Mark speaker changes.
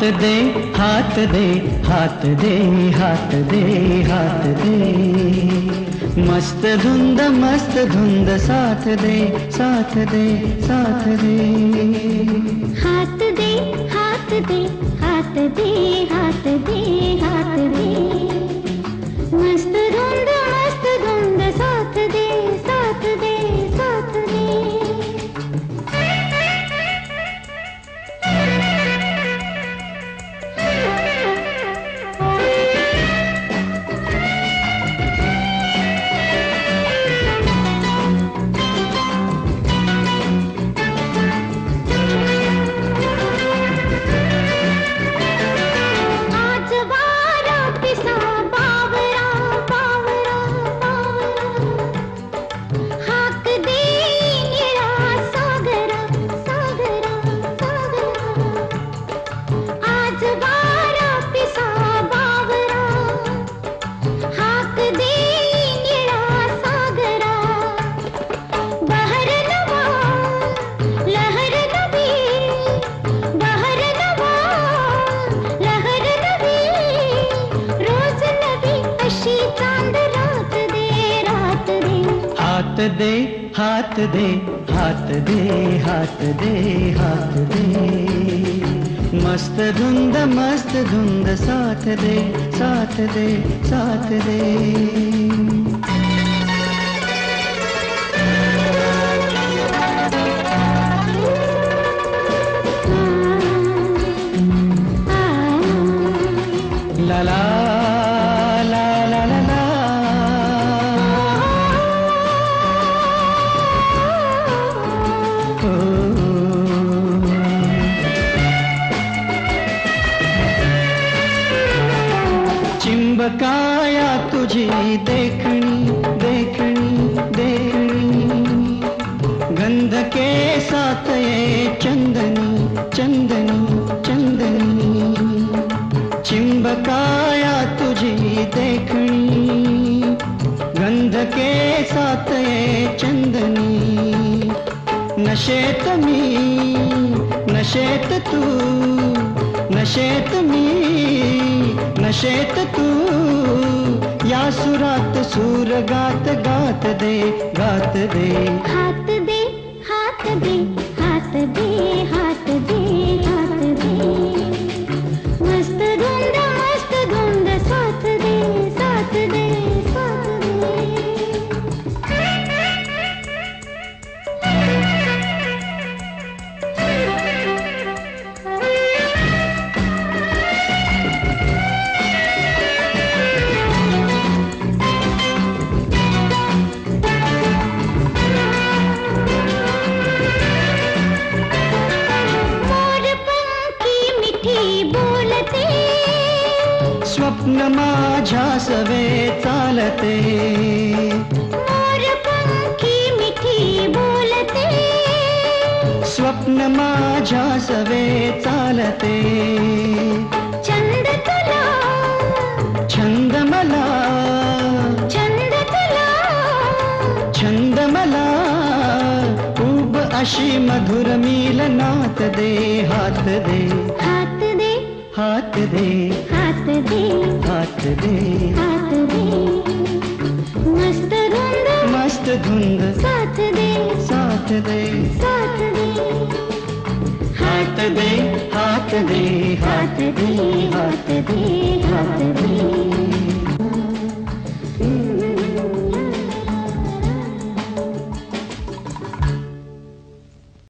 Speaker 1: दे हाथ दे हाथ दे हाथ दे हाथ दे, मस्त धुंद साथ दे साथ दे साथ दे।
Speaker 2: हाथ दे हाथ दे हाथ दे हाथ दे हाथ दे, मस्त धुंद साथ दे साथ दे साथ दे।
Speaker 1: हाथ दे हाथ दे हाथ दे हाथ दे हाथ दे, मस्त धुंद साथ दे साथ दे साथ दे। ला ला ला ला ला ला, चिंबकाया तुझी देखणी देखणी देखणी, गंध के साथ ये चंदनी चंदनी चंदनी। चिंबकाया तुझी देखणी, गंध के साथ ये चंदनी। नशेत मी नशेत तू, नशेत मी नशेत तू, या सुरात सूर गात गात दे गात दे।
Speaker 2: हाथ दे हाथ दे हाथ दे हाथ दे हाथ दे, मस्त धुंद साथ दे साथ दे साथ दे।
Speaker 1: स्वप्न माझ्या सवे चालते,
Speaker 2: मोरपंखी मिठी बोलते।
Speaker 1: स्वप्न माझ्या सवे चालते,
Speaker 2: चंद तुला
Speaker 1: छंद मला
Speaker 2: चंद तुला
Speaker 1: छंद मला, उब अशी मधुर मिलनात दे हात दे
Speaker 2: हाथ दे
Speaker 1: हात दे
Speaker 2: हाथ दे
Speaker 1: हात दे
Speaker 2: हाथ दे, मस्त धुंद साथ दे
Speaker 1: साथ दे
Speaker 2: साथ दे।
Speaker 1: हाथ दे हाथ दे हाथ दे हाथ दे।